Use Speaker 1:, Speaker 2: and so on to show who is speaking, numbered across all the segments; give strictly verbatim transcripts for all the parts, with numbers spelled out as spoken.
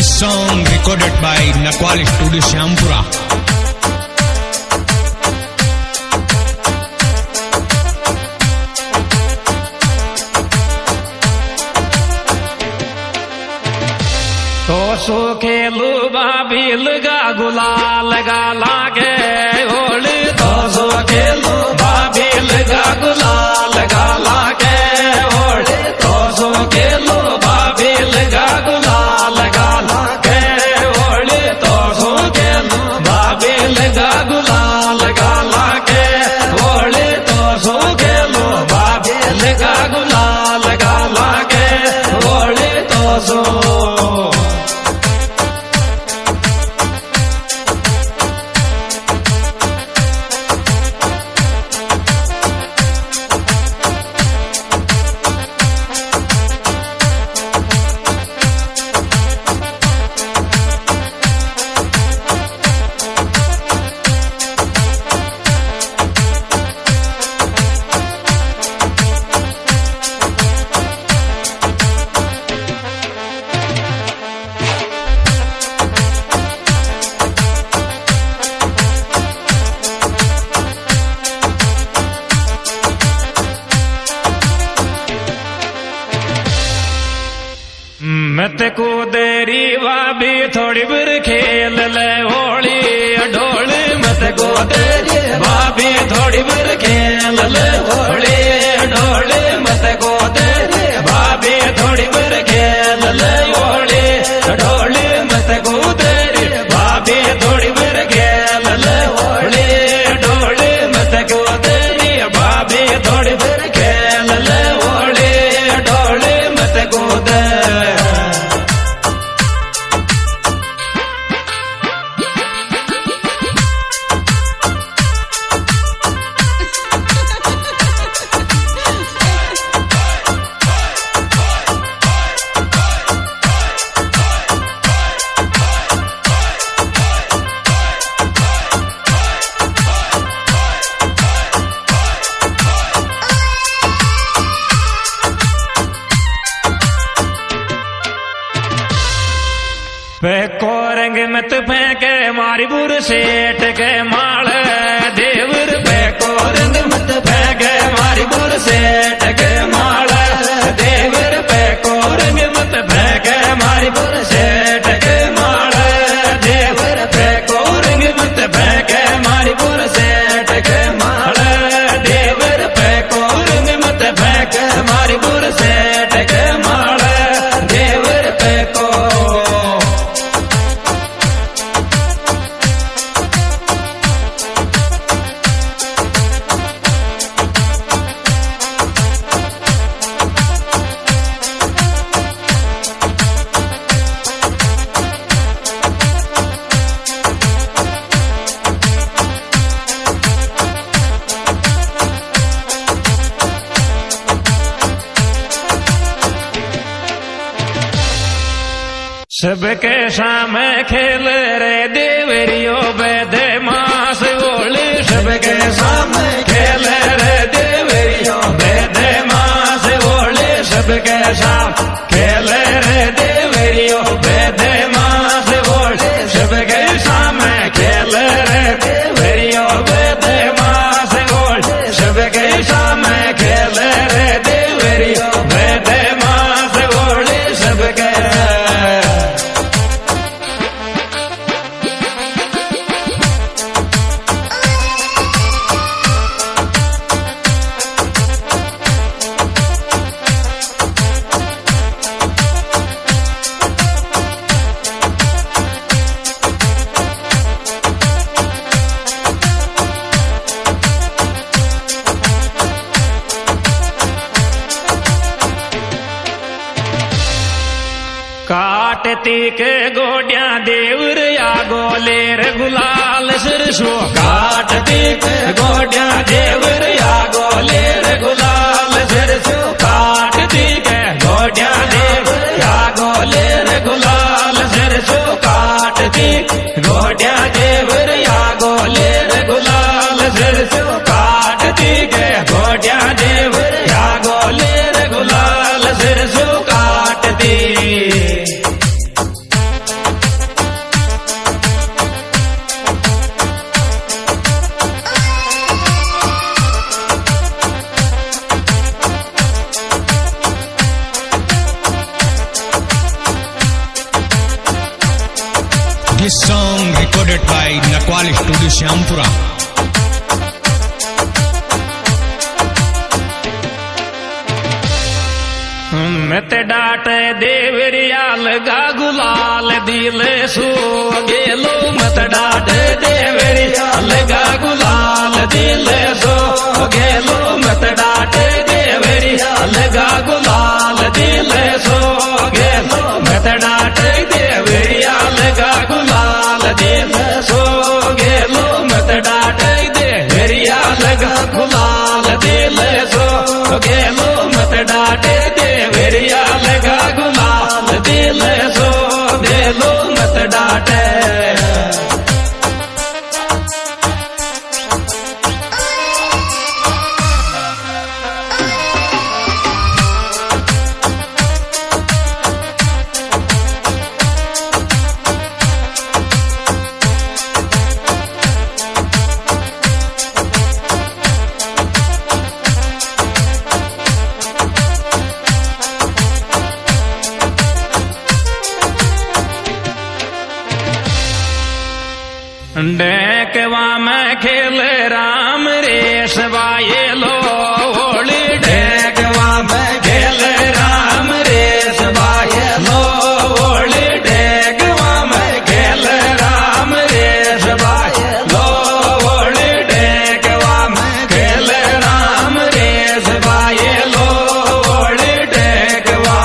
Speaker 1: This song recorded by Nakwal Studio Syampura.
Speaker 2: तो सो खेलू बाबी लगा गुलाल गा लागे होली तो सो खेलू बाबी लगा गुलाल गा लागे होली तो सो खेलू बाबी लगा गुलाल गा लागे होली तो सो खेलू बाबी लगा गुलाल गा लागे होली तो सो खेलू बाबी लगा गुलाल गा लागे होली तो सो मत को देरी भाभी थोड़ी बुर खेल ले होली ढोल मत को देरी भाभी थोड़ी बुर खेल ले होली ढोल मत को देरी भाभी थोड़ी बुर खेल ले होली ढोल मत को देरी भाभी थोड़ी बुर खेल ले होली ढोल मत को देरी भाभी थोड़ी बुर खेल ले होली ढोल मत को देरी को रंग मत फेंके मारी बुर सेठ के माल देवर पे को रंग मत फेंके मारी बुर सेठ के माल देवर पे को रंग मत फेंके मारी बुर सेठ के माल देवर पे को रंग मत फेंके मारी बुर सेठ के माल देवर पे को रंग मत फेंके मारी बुर सेठ के माल देवर पे को सबके सामने खेल रे देवरियो बेदे मास ओली सबके सामने खेल रे देवरियो बेदे मास ओली सबके सामने खेल रे देवरियो बेदे मास ओली सबके सामने खेल रे देवरियो बेदे मास ओली सबके सामने खेल रे देवरियो बेदे मास ओली सबके काटती के गोडिया देवर या गोलेर गुलाल सिरसो काटती के गोडिया देवर या गोलेर गुलाल सिरसो काटती के गोडिया देवर या गोलेर गुलाल सिरसो काटती गोडिया देवर या गोलेर गुलाल सिरसो काटती के गोडिया देवर या गोलेर गुलाल सिरसो काटती
Speaker 1: This song recorded by Nakwal Studio Syampura.
Speaker 2: मत डाटे देवरिया लगा गुलाल दिले सो गेलो मत डाटे देवरिया लगा गुलाल दिले सो गेलो मत डाटे देवरिया लगा गुलाल दिले सो गेलो मत डाटे देवरिया लगा गुलाल दिले सो गेलो मत डाटे देवरिया लगा गुलाल दिले सो गेलो मत डाटे देवरिया लगा गुलाल दिले सो गेलो मत डाटे। डेकवा में खेल राम रेस बाये लो होली डेकवा में खेल राम रेस बाये लो होली डेकवा में खेल राम रेस बाये लो होली डेकवा में खेल राम रेस बाये लो होली डेकवा।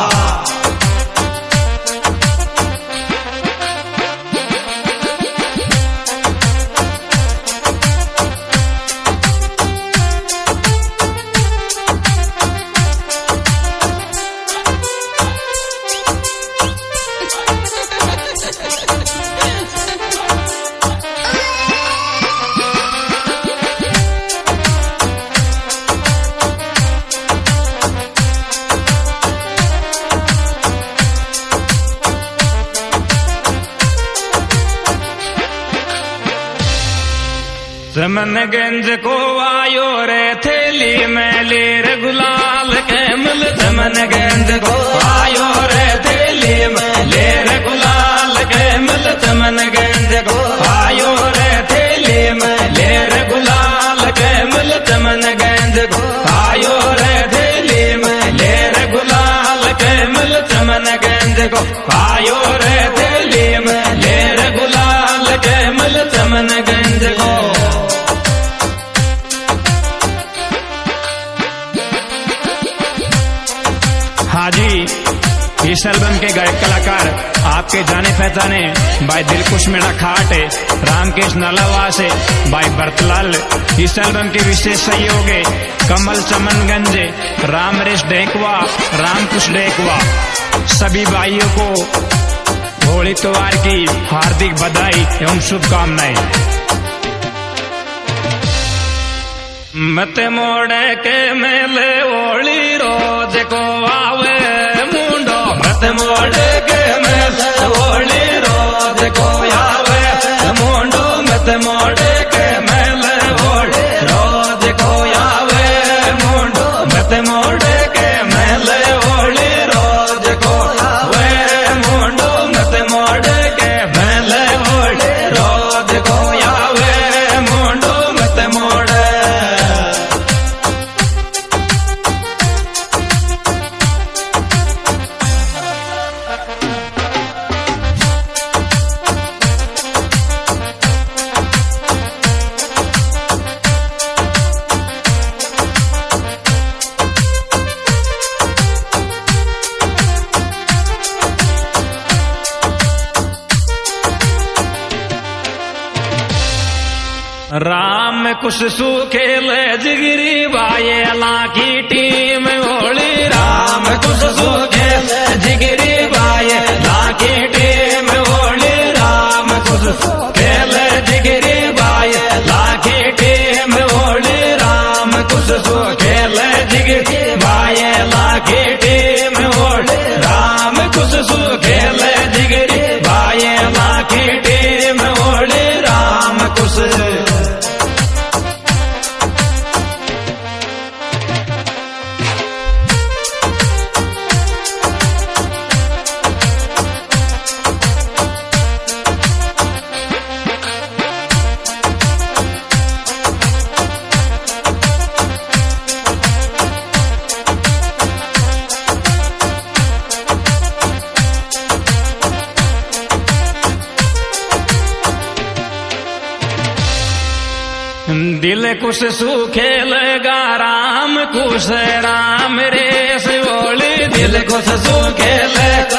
Speaker 2: चमनगंज को आयो रे थैली में लेर गुलाल के मिल चमनगंज को आयो रे थैली में लेर गुलाल के मिल चमनगंज को आयो रे थैली में लेर गुलाल के मिल चमनगंज को आयो रे थैली में लेर गुलाल के मिल चमनगंज को आयो रे थैली में लेर गुलाल के मिल चमनगंज को। हाजी इस एल्बम के गायक कलाकार आपके जाने पहचाने भाई दिलकुश मेरा खाट रामकेश नालावा से भाई भरतलाल। इस एल्बम के विशेष सहयोगी कमल चमनगंज रामरेश डेकवा रामकुश डेकवा। सभी भाइयों को होली त्योहार की हार्दिक बधाई एवं शुभकामनाएं। मत मोड़े के मेले होली रोज को आवे मुंडो मत मोड़े के मेले होली रोज को आवे मुंडो मत मोड़े के मेले होली रोज को आवे मुंडो मत मोड़े के मेले होली रोज को आवे मुंडो मत मोड़े के मेले होली रोज को आवे मुंडो मत मोड़े। राम कुछ सुखेल जिगरी बाये ला की टीम होली राम कुछ सुखेल जिगरी बाये ला की टीम होली राम कुछ सुखेल जिगरी बाये ला की टीम होली राम कुछ सुखेल जिगरी बाये ला की टीम होली राम कुछ सुखेल जिगरी बाये ला की टीम होली राम कुछ। कुछ सूखे लगा राम कुछ राम रेस बोली दिल कुछ सूखे लगा